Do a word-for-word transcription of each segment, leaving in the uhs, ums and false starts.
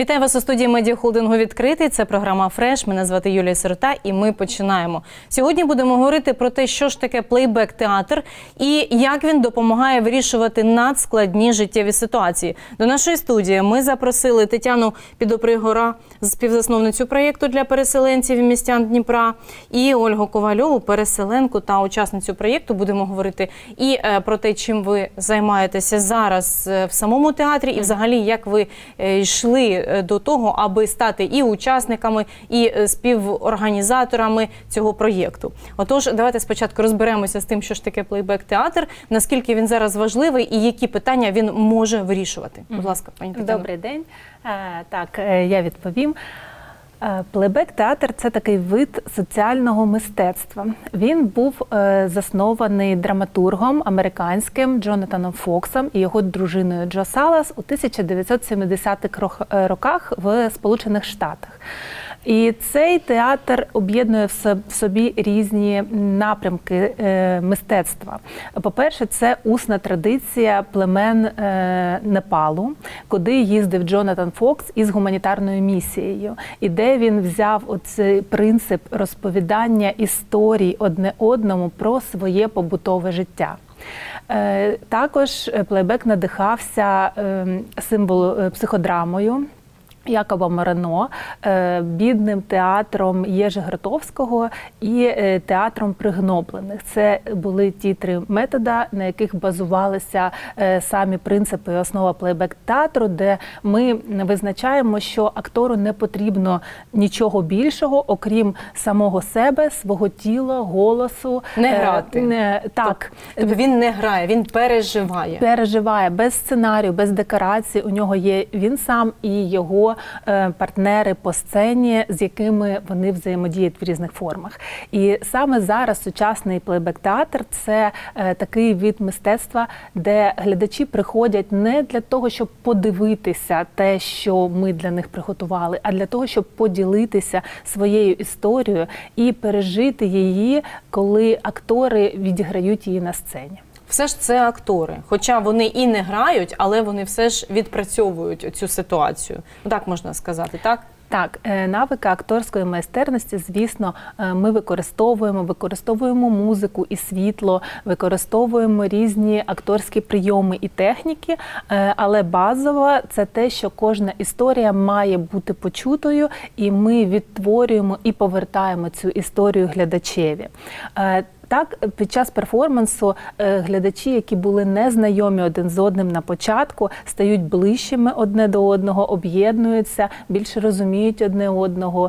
Вітаю вас у студії медіахолдингу «Відкритий». Це програма «Фреш». Мене звати Юлія Сирота і ми починаємо. Сьогодні будемо говорити про те, що ж таке плейбек-театр і як він допомагає вирішувати надскладні життєві ситуації. До нашої студії ми запросили Тетяну Підопригора, співзасновницю проєкту для переселенців і містян Дніпра, і Ольгу Ковальову, переселенку та учасницю проєкту. Будемо говорити і про те, чим ви займаєтеся зараз в самому театрі, і взагалі, як ви йшли до того, аби стати і учасниками, і співорганізаторами цього проєкту. Отож, давайте спочатку розберемося з тим, що ж таке плейбек-театр, наскільки він зараз важливий і які питання він може вирішувати. Будь ласка, пані Тетяно. Добрий день. Так, я відповім. Плейбек-театр – це такий вид соціального мистецтва. Він був заснований драматургом американським Джонатаном Фоксом і його дружиною Джо Салас у тисяча дев'ятсот сімдесятих роках в Сполучених Штатах. І цей театр об'єднує в собі різні напрямки мистецтва. По-перше, це усна традиція племен Непалу, куди їздив Джонатан Фокс із гуманітарною місією, і де він взяв оцей принцип розповідання історій одне одному про своє побутове життя. Також плейбек надихався символ психодрамою Якова Морено, бідним театром Єжи Гротовського і театром пригноблених. Це були ті три методи, на яких базувалися самі принципи і основа плейбек-театру, де ми визначаємо, що актору не потрібно нічого більшого, окрім самого себе, свого тіла, голосу. Не грати. Не, так. Тобто він не грає, він переживає. Переживає, без сценарію, без декорацій. У нього є він сам і його партнери по сцені, з якими вони взаємодіють в різних формах. І саме зараз сучасний плейбек-театр – це такий вид мистецтва, де глядачі приходять не для того, щоб подивитися те, що ми для них приготували, а для того, щоб поділитися своєю історією і пережити її, коли актори відіграють її на сцені. Все ж це актори, хоча вони і не грають, але вони все ж відпрацьовують цю ситуацію. Так можна сказати, так? Так, навики акторської майстерності, звісно, ми використовуємо, використовуємо музику і світло, використовуємо різні акторські прийоми і техніки, але базово це те, що кожна історія має бути почутою, і ми відтворюємо і повертаємо цю історію глядачеві. Так, під час перформансу глядачі, які були незнайомі один з одним на початку, стають ближчими одне до одного, об'єднуються, більше розуміють одне одного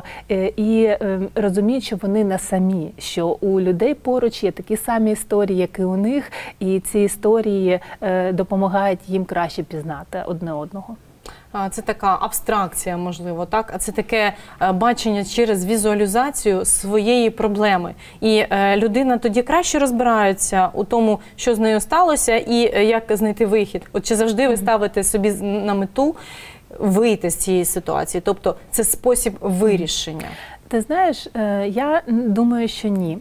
і розуміють, що вони не самі, що у людей поруч є такі самі історії, як і у них, і ці історії допомагають їм краще пізнати одне одного. Це така абстракція, можливо, так? А це таке бачення через візуалізацію своєї проблеми. І людина тоді краще розбирається у тому, що з нею сталося і як знайти вихід. От чи завжди ви ставите собі на мету вийти з цієї ситуації? Тобто це спосіб вирішення? Ти знаєш, я думаю, що ні.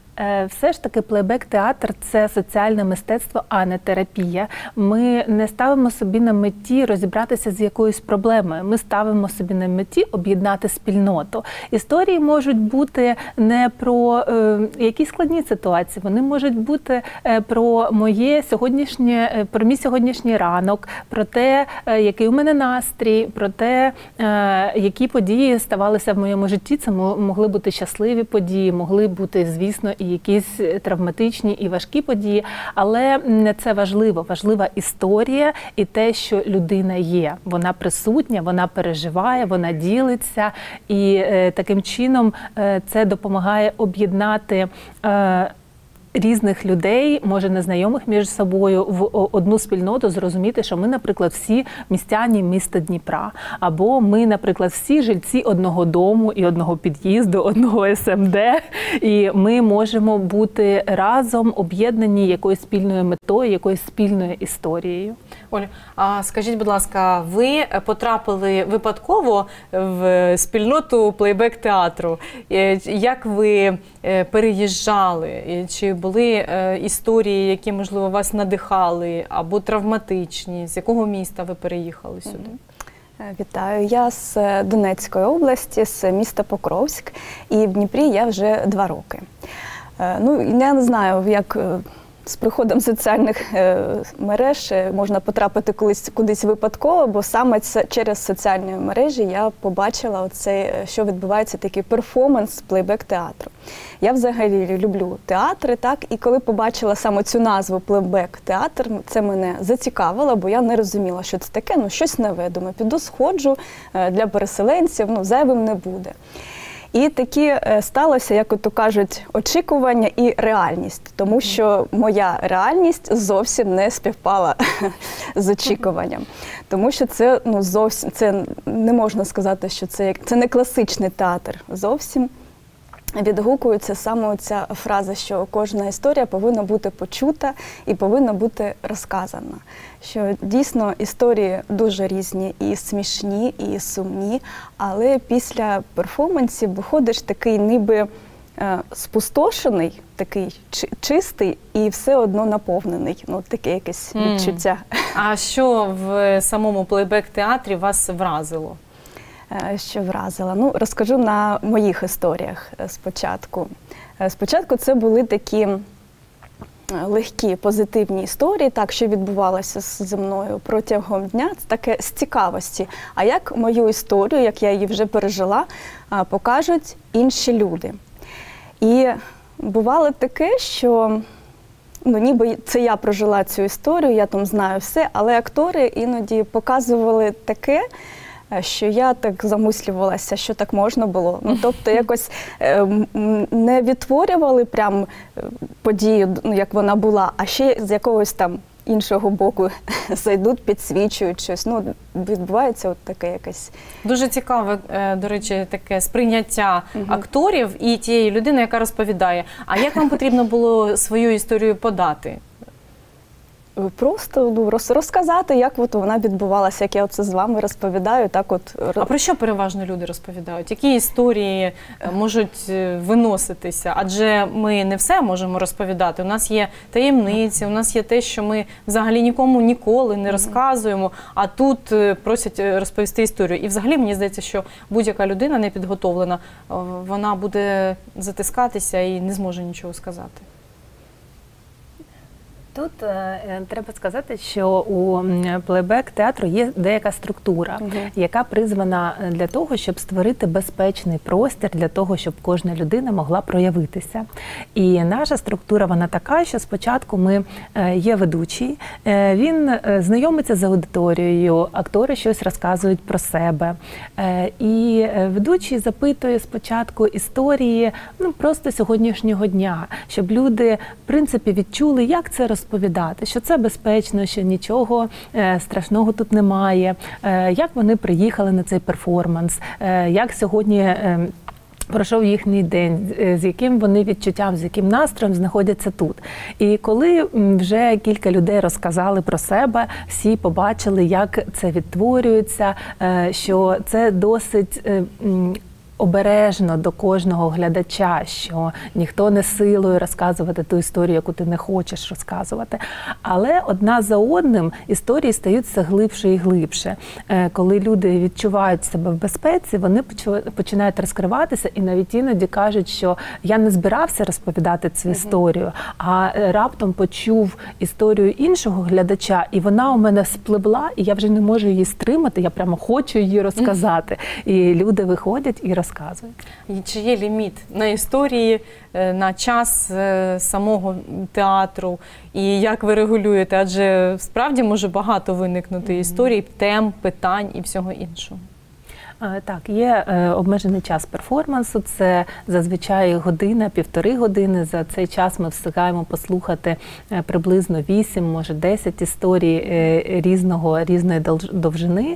Все ж таки плейбек-театр – це соціальне мистецтво, а не терапія. Ми не ставимо собі на меті розібратися з якоюсь проблемою. Ми ставимо собі на меті об'єднати спільноту. Історії можуть бути не про е, якісь складні ситуації, вони можуть бути про моє сьогоднішнє, про мій сьогоднішній ранок, про те, який у мене настрій, про те, е, які події ставалися в моєму житті. Це могли бути щасливі події, могли бути, звісно, і якісь травматичні і важкі події, але не це важливо. Важлива історія і те, що людина є. Вона присутня, вона переживає, вона ділиться, і е, таким чином е, це допомагає об'єднати е, різних людей, може незнайомих між собою, в одну спільноту, зрозуміти, що ми, наприклад, всі містяні міста Дніпра, або ми, наприклад, всі жильці одного дому і одного під'їзду, одного ес ем де, і ми можемо бути разом об'єднані якоюсь спільною метою, якоюсь спільною історією. Оля, а скажіть, будь ласка, ви потрапили випадково в спільноту плейбек-театру. Як ви переїжджали? Чи були історії, які, можливо, вас надихали, або травматичні? З якого міста ви переїхали сюди? Вітаю, я з Донецької області, з міста Покровськ, і в Дніпрі я вже два роки. Ну, я не знаю, як з приходом соціальних мереж можна потрапити колись кудись випадково, бо саме це, через соціальні мережі я побачила оцей, що відбувається такий перформанс плейбек-театру. Я взагалі люблю театри, так, і коли побачила саме цю назву плейбек-театр, це мене зацікавило, бо я не розуміла, що це таке, ну щось нове. Думаю, піду сходжу для переселенців, ну зайвим не буде. І такі сталося, як ото кажуть, очікування і реальність, тому що моя реальність зовсім не співпала з очікуванням. Тому що це, ну, зовсім, це не можна сказати, що це, це не класичний театр зовсім. Відгукується саме ця фраза, що кожна історія повинна бути почута і повинна бути розказана. Що дійсно історії дуже різні, і смішні, і сумні, але після перформансів виходиш такий ніби е, спустошений, такий чистий і все одно наповнений. Ну, таке якесь відчуття. Mm. А що в самому плейбек-театрі вас вразило? Що вразила? Ну, розкажу на моїх історіях спочатку. Спочатку це були такі легкі, позитивні історії, так, що відбувалося зі мною протягом дня, це таке з цікавості. А як мою історію, як я її вже пережила, покажуть інші люди. І бувало таке, що ну, ніби це я прожила цю історію, я там знаю все, але актори іноді показували таке, що я так замислювалася, що так можна було. Ну, тобто якось е, не відтворювали прям подію, ну, як вона була, а ще з якогось там іншого боку зайдуть, підсвічують щось. Ну, відбувається от таке якесь. Дуже цікаве, до речі, таке сприйняття угу. акторів і тієї людини, яка розповідає. А як вам потрібно було свою історію подати? Просто ну, розказати, як от вона відбувалася, як я оце з вами розповідаю. Так от. А про що переважно люди розповідають? Які історії можуть виноситися? Адже ми не все можемо розповідати. У нас є таємниці, у нас є те, що ми взагалі нікому ніколи не розказуємо, а тут просять розповісти історію. І взагалі мені здається, що будь-яка людина непідготовлена, вона буде затискатися і не зможе нічого сказати. Тут е, треба сказати, що у плейбек-театру є деяка структура, угу. яка призвана для того, щоб створити безпечний простір для того, щоб кожна людина могла проявитися. І наша структура, вона така, що спочатку ми е, є ведучий, е, він е, знайомиться з аудиторією, актори щось розказують про себе. Е, і ведучий запитує спочатку історії, ну, просто сьогоднішнього дня, щоб люди, в принципі, відчули, як це розповідати. Розповідати, що це безпечно, що нічого е, страшного тут немає, е, як вони приїхали на цей перформанс, е, як сьогодні е, пройшов їхній день, з яким вони відчуттям, з яким настроєм знаходяться тут. І коли вже кілька людей розказали про себе, всі побачили, як це відтворюється, е, що це досить е, обережно до кожного глядача, що ніхто не силою розказувати ту історію, яку ти не хочеш розказувати. Але одна за одним історії стають все глибше і глибше. Коли люди відчувають себе в безпеці, вони починають розкриватися і навіть іноді кажуть, що я не збирався розповідати цю mm-hmm. історію, а раптом почув історію іншого глядача, і вона у мене спливла, і я вже не можу її стримати, я прямо хочу її розказати. Mm-hmm. І люди виходять і розказують. Чи є ліміт на історії, на час самого театру? І як ви регулюєте? Адже справді може багато виникнути історій, тем, питань і всього іншого. Так, є обмежений час перформансу, це зазвичай година, півтори години. За цей час ми встигаємо послухати приблизно вісім, може десять історій різного, різної довжини.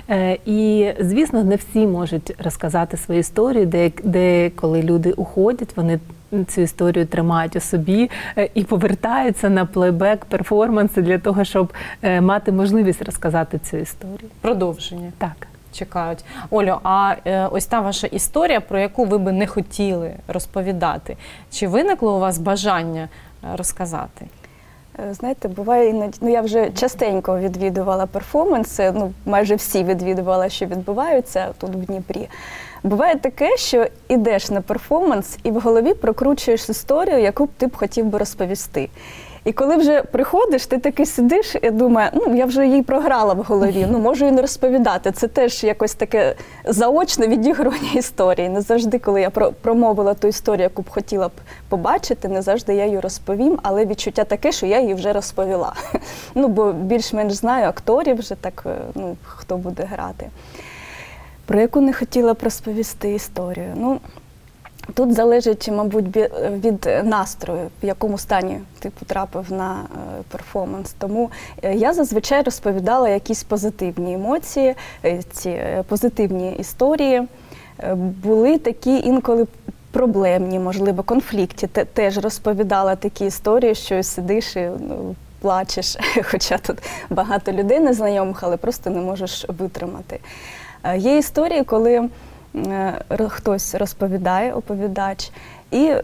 І, звісно, не всі можуть розказати свою історію, де, де коли люди уходять, вони цю історію тримають у собі і повертаються на плейбек-перформанси для того, щоб мати можливість розказати цю історію. Продовження. Так. Чекають. Олю, а е, ось та ваша історія, про яку ви би не хотіли розповідати, чи виникло у вас бажання розказати? Знаєте, буває іноді, ну я вже частенько відвідувала перформанси, ну майже всі відвідувала, що відбуваються тут в Дніпрі. Буває таке, що йдеш на перформанс і в голові прокручуєш історію, яку б ти б хотів би розповісти. І коли вже приходиш, ти таки сидиш і думаєш, ну, я вже її програла в голові, ну, можу і не розповідати. Це теж якось таке заочне відігрування історії. Не завжди, коли я промовила ту історію, яку б хотіла б побачити, не завжди я її розповім, але відчуття таке, що я її вже розповіла. Ну, бо більш-менш знаю акторів вже так, ну, хто буде грати. Про яку не хотіла б розповісти історію. Ну, тут залежить, мабуть, від настрою, в якому стані ти потрапив на перформанс. Тому я зазвичай розповідала якісь позитивні емоції, ці позитивні історії. Були такі інколи проблемні, можливо, конфлікті. Теж розповідала такі історії, що сидиш і ну, плачеш, хоча тут багато людей незнайомих, але просто не можеш витримати. Є історії, коли хтось розповідає, оповідач, і е,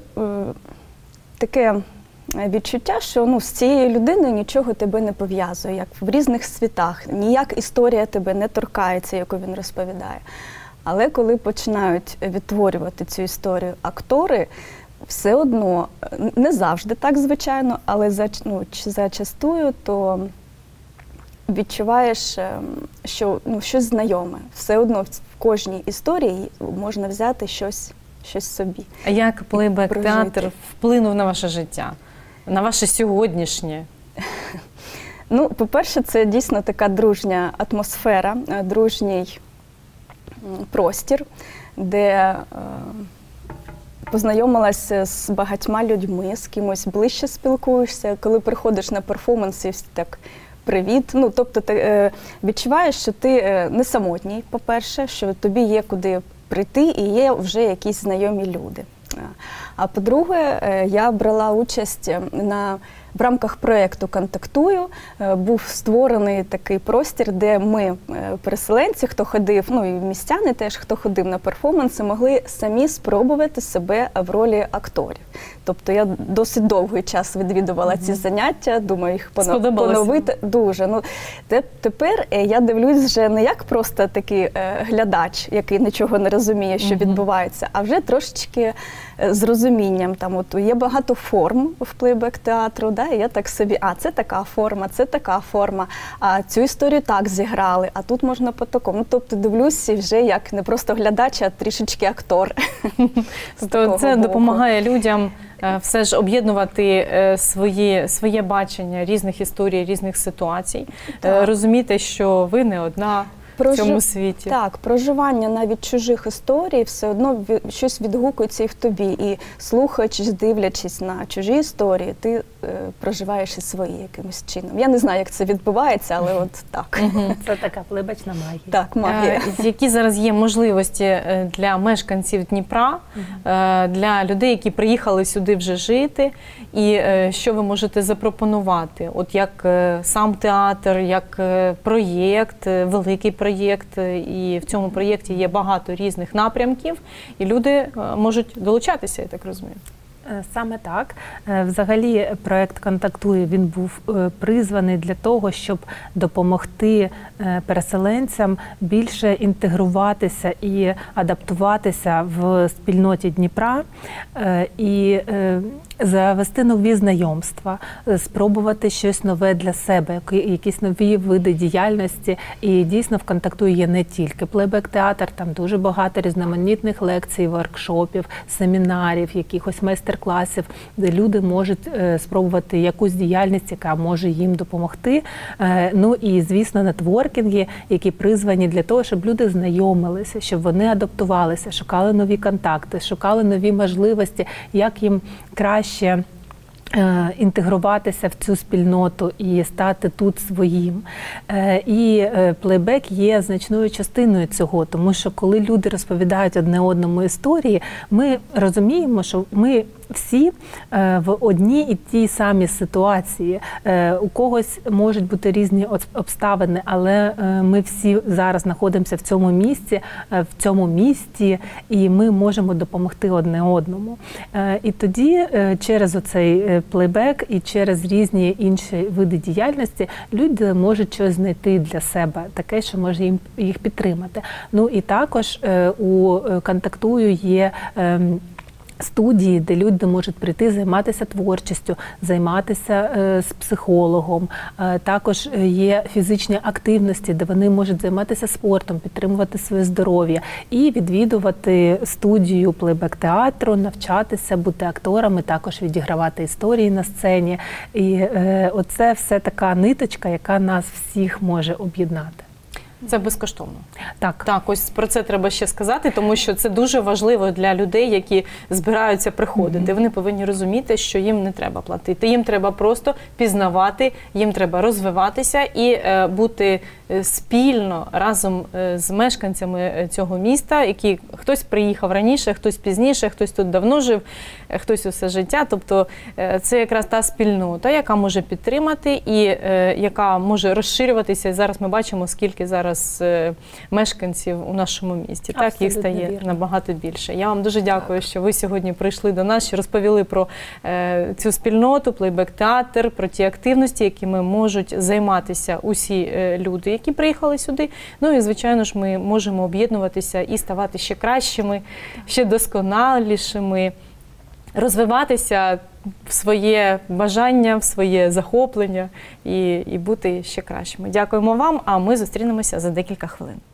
таке відчуття, що ну, з цією людиною нічого тебе не пов'язує, як в різних світах, ніяк історія тебе не торкається, яку він розповідає. Але коли починають відтворювати цю історію актори, все одно, не завжди так, звичайно, але за, ну, зачастую, то відчуваєш, що ну, щось знайоме. Все одно в кожній історії можна взяти щось, щось собі. А як плейбек-театр вплинув на ваше життя? На ваше сьогоднішнє? Ну, по-перше, це дійсно така дружня атмосфера, дружній простір, де е, познайомилася з багатьма людьми, з кимось ближче спілкуєшся. Коли приходиш на перформанс, і так привіт. Ну, тобто ти е, відчуваєш, що ти е, не самотній, по-перше, що тобі є куди прийти і є вже якісь знайомі люди. А по-друге, е, я брала участь на, в рамках проєкту «Контактую». Е, був створений такий простір, де ми, е, переселенці, хто ходив, ну і містяни теж, хто ходив на перформанси, могли самі спробувати себе в ролі акторів. Тобто я досить довгий час відвідувала mm-hmm. ці заняття, думаю, їх поновити. Дуже. Ну, те, тепер я дивлюсь вже не як просто такий е, глядач, який нічого не розуміє, що mm-hmm. відбувається, а вже трошечки е, з розумінням. Там, от, є багато форм в плейбек-театру, да, і я так собі, а це така форма, це така форма, а цю історію так зіграли, а тут можна по такому. Ну, тобто дивлюсь вже як не просто глядач, а трішечки актор. Тобто це допомагає людям все ж об'єднувати свої, своє бачення різних історій, різних ситуацій, так. розуміти, що ви не одна в цьому світі. Так, проживання навіть чужих історій все одно щось відгукується і в тобі. І слухаючись, дивлячись на чужі історії, ти е, проживаєш і свої якимось чином. Я не знаю, як це відбувається, але от так. Це така плейбечна магія. Так, магія. Які зараз є можливості для мешканців Дніпра, для людей, які приїхали сюди вже жити, і що ви можете запропонувати? От як сам театр, як проєкт, великий проєкт, і в цьому проєкті є багато різних напрямків, і люди можуть долучатися, я так розумію. Саме так. Взагалі проєкт «Контактує», він був призваний для того, щоб допомогти переселенцям більше інтегруватися і адаптуватися в спільноті Дніпра і завести нові знайомства, спробувати щось нове для себе, якісь нові види діяльності. І дійсно в «Контактує» є не тільки плейбек-театр, там дуже багато різноманітних лекцій, воркшопів, семінарів, якихось майстер-класів, де люди можуть спробувати якусь діяльність, яка може їм допомогти. Ну і, звісно, нетворкінги, які призвані для того, щоб люди знайомилися, щоб вони адаптувалися, шукали нові контакти, шукали нові можливості, як їм краще інтегруватися в цю спільноту і стати тут своїм. І плейбек є значною частиною цього, тому що коли люди розповідають одне одному історії, ми розуміємо, що ми всі в одній і тій самій ситуації. У когось можуть бути різні обставини, але ми всі зараз знаходимося в цьому місці, в цьому місті, і ми можемо допомогти одне одному. І тоді через оцей плейбек і через різні інші види діяльності люди можуть щось знайти для себе, таке, що може їм їх підтримати. Ну і також у «Контактую» є студії, де люди можуть прийти займатися творчістю, займатися е, з психологом. Е, також є фізичні активності, де вони можуть займатися спортом, підтримувати своє здоров'я і відвідувати студію плейбек-театру, навчатися, бути акторами, також відігравати історії на сцені. І е, оце все така ниточка, яка нас всіх може об'єднати. Це безкоштовно. Так. Так, ось про це треба ще сказати, тому що це дуже важливо для людей, які збираються приходити. Mm-hmm. Вони повинні розуміти, що їм не треба платити. Їм треба просто пізнавати, їм треба розвиватися і е, бути спільно разом з мешканцями цього міста, які хтось приїхав раніше, хтось пізніше, хтось тут давно жив, хтось усе життя. Тобто це якраз та спільнота, яка може підтримати і е, яка може розширюватися. Зараз ми бачимо, скільки зараз мешканців у нашому місті. Так, їх стає вірно. Набагато більше. Я вам дуже дякую, так. що ви сьогодні прийшли до нас, що розповіли про е, цю спільноту, плейбек-театр, про ті активності, якими можуть займатися усі е, люди, які приїхали сюди. Ну і, звичайно ж, ми можемо об'єднуватися і ставати ще кращими, ще досконалішими, розвиватися в своє бажання, в своє захоплення і, і бути ще кращими. Дякуємо вам, а ми зустрінемося за декілька хвилин.